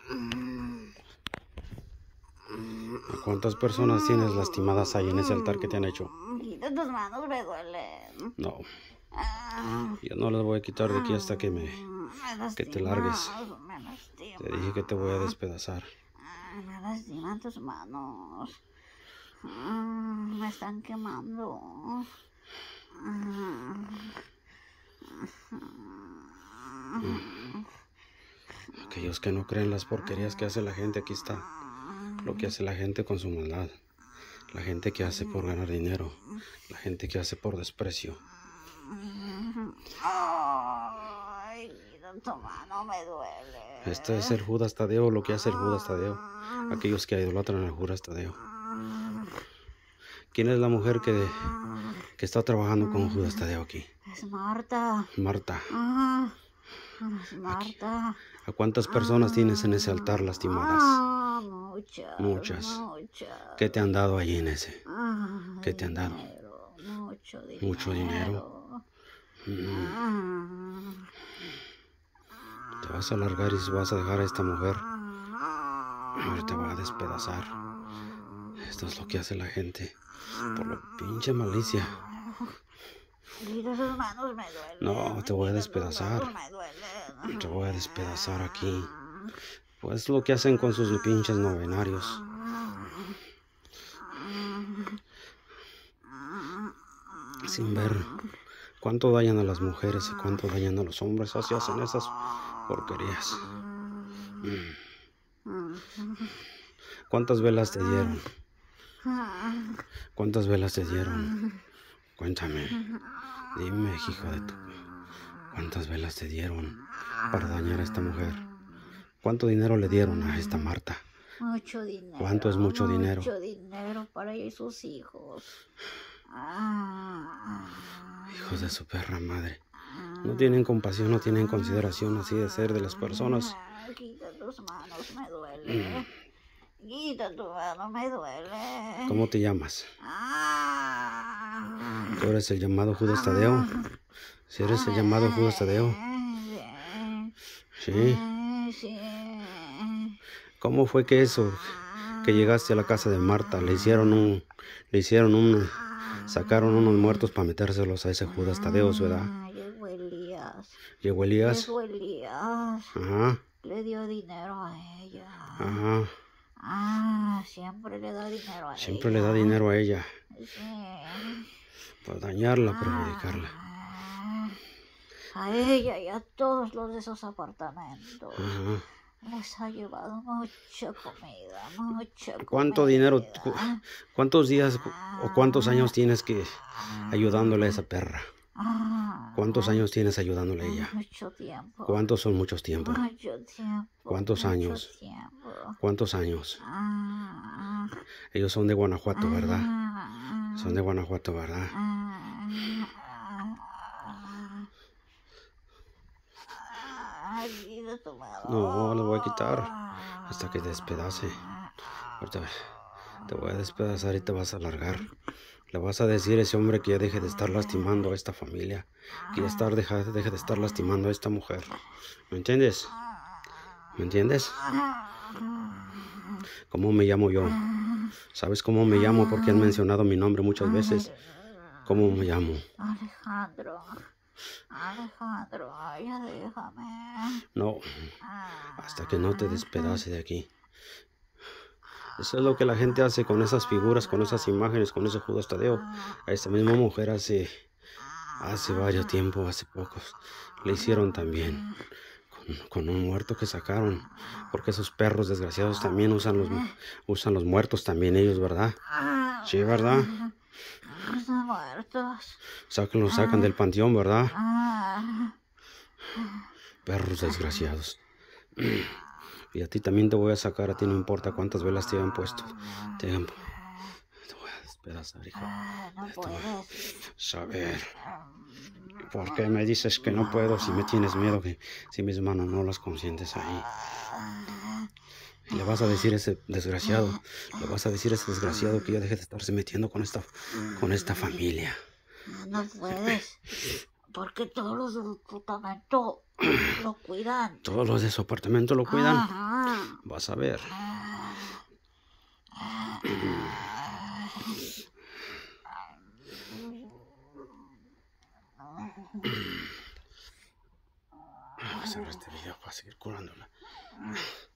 ¿Cuántas personas tienes lastimadas ahí en ese altar que te han hecho? Quita tus manos, me duelen. No. Yo no las voy a quitar de aquí hasta que te largues. Me lastima. Te dije que te voy a despedazar. Me lastiman tus manos. Me están quemando. Aquellos que no creen las porquerías que hace la gente, aquí está lo que hace la gente con su maldad. La gente que hace por ganar dinero. La gente que hace por desprecio. Ay, tu mano me duele. Este es el Judas Tadeo, lo que hace el Judas Tadeo. Aquellos que idolatran al Judas Tadeo. ¿Quién es la mujer que está trabajando con Judas Tadeo aquí? Es Marta. Marta. Es Marta. ¿A cuántas personas tienes en ese altar lastimadas? Muchas. ¿Qué te han dado allí en ese? ¿Qué te han dado? Mucho dinero. Mucho dinero. Te vas a largar y vas a dejar a esta mujer. Ahora te va a despedazar. Esto es lo que hace la gente. Por la pinche malicia. Mira, sus manos me duelen. No, te voy a despedazar. Te voy a despedazar aquí. Pues lo que hacen con sus pinches novenarios. Sin ver cuánto dañan a las mujeres y cuánto dañan a los hombres. Así hacen esas porquerías. ¿Cuántas velas te dieron? ¿Cuántas velas te dieron? Cuéntame. Dime, hijo de tu... ¿Cuántas velas te dieron para dañar a esta mujer? ¿Cuánto dinero le dieron a esta Marta? Mucho dinero. ¿Cuánto es mucho dinero? Mucho dinero para ella y sus hijos. Hijos de su perra madre. No tienen compasión, no tienen consideración así de ser de las personas. Quita tus manos, me duele. Quita tu mano, me duele. ¿Cómo te llamas? ¿Tú eres el llamado Judas Tadeo? ¿Si eres el llamado Judas Tadeo? ¿Sí? Sí. ¿Cómo fue que eso, que llegaste a la casa de Marta, sacaron unos muertos para metérselos a ese Judas Tadeo, ¿verdad? Llegó Elías. ¿Llegó Elías? Llegó Elías. Ajá. Le dio dinero a ella. Ajá. Siempre le da dinero a ella. Siempre le da dinero a ella. Sí. Para dañarla, perjudicarla. A ella y a todos los de esos apartamentos. Ajá. Les ha llevado mucha comida, mucha comida. ¿Cuánto dinero, cuántos días o cuántos años tienes que ayudándole a esa perra? ¿Cuántos años tienes ayudándole a ella? Mucho tiempo. ¿Cuántos son muchos tiempos? Mucho tiempo. ¿Cuántos años? Tiempo. ¿Cuántos años? Ellos son de Guanajuato, ¿verdad? Son de Guanajuato, ¿verdad? No, lo voy a quitar hasta que despedace. Ahorita te voy a despedazar y te vas a largar. Le vas a decir a ese hombre que ya deje de estar lastimando a esta familia, que ya deje de estar lastimando a esta mujer. ¿Me entiendes? ¿Me entiendes? ¿Cómo me llamo yo? ¿Sabes cómo me llamo? Porque han mencionado mi nombre muchas veces. ¿Cómo me llamo? Alejandro, ya déjame. No, hasta que no te despedace de aquí. Eso es lo que la gente hace con esas figuras, con esas imágenes, con ese Judas Tadeo. A esta misma mujer hace varios tiempos, hace pocos, le hicieron también con un muerto que sacaron. Porque esos perros desgraciados también usan los muertos también ellos, ¿verdad? Sí, ¿verdad? Están muertos. Los sacan del panteón, ¿verdad? Perros desgraciados. Y a ti también te voy a sacar, a ti no importa cuántas velas te hayan puesto. Te voy a despedazar, hijo. No puedes. Saber. ¿Por qué me dices que no puedo si me tienes miedo? Que si mis manos no las consientes ahí. Y le vas a decir a ese desgraciado, que ya deje de estarse metiendo con esta familia. No puedes. Porque todos los de su apartamento lo cuidan. Todos los de su apartamento lo cuidan. Ajá. Vas a ver. Vamos a cerrar este video para seguir curándola.